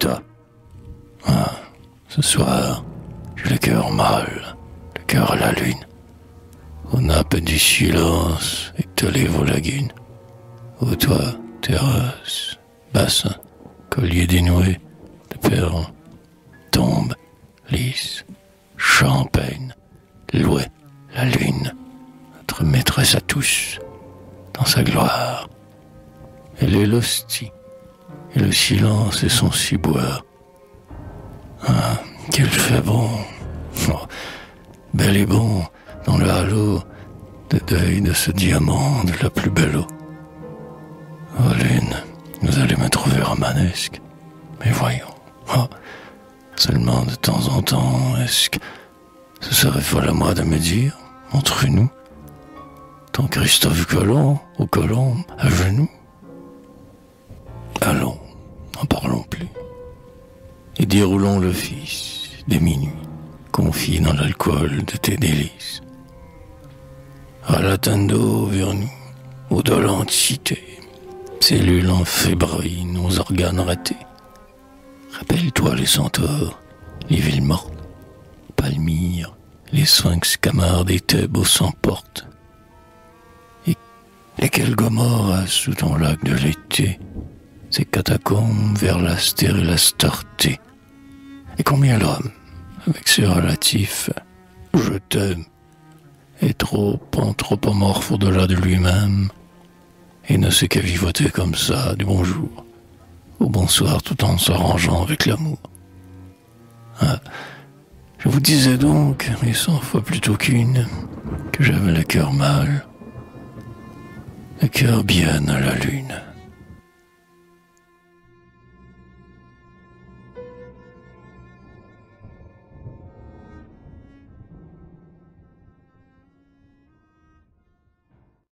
t'as? Ah, ce soir, j'ai le cœur mal, le cœur à la lune. Aux nappes du silence étalées vos lagunes. Aux toits, terrasses, bassins, colliers dénoués de perles, tombes, lys, champagne, louait la lune, notre maîtresse à tous, dans sa gloire. Elle est l'hostie, et le silence est son ciboire. Ah, qu'il fait bon, oh, bel et bon, dans le halo de deuil de ce diamant de la plus belle eau. Oh lune, vous allez me trouver romanesque, mais voyons, oh, seulement de temps en temps, est-ce que ce serait folle à moi de me dire, entre nous, ton Christophe Colomb, aux colombes, à genoux? Allons, n'en parlons plus, et déroulons l'office des minuit, confie dans l'alcool de tes délices. Relatando vers nous, aux dolentes cités, cellules enfébrées, nos organes ratés. Rappelle-toi les centaures, les villes mortes, Palmyre, les sphinx camardes et Thèbes aux 100 portes. Et lesquelles Gomorrhe sous ton lac de l'été, ces catacombes vers la stérile Astarté. Et combien l'homme, avec ses relatifs « je t'aime », est trop anthropomorphe au-delà de lui-même, et ne sait qu'à vivoter comme ça, du bonjour au bonsoir, tout en s'arrangeant avec l'amour. Ah, je vous disais donc, et 100 fois plutôt qu'une, que j'avais le cœur mal, le cœur bien à la lune.